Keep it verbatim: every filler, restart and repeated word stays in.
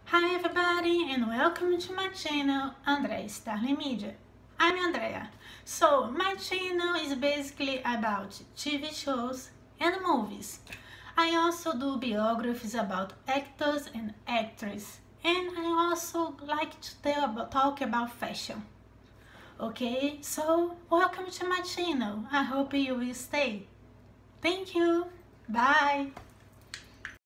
Hi everybody and welcome to my channel Andrea'StarlingMídia. I'm Andrea. So my channel is basically about T V shows and movies. I also do biographies about actors and actresses, and I also like to tell about, talk about fashion. Okay, so welcome to my channel. I hope you will stay. Thank you. Bye.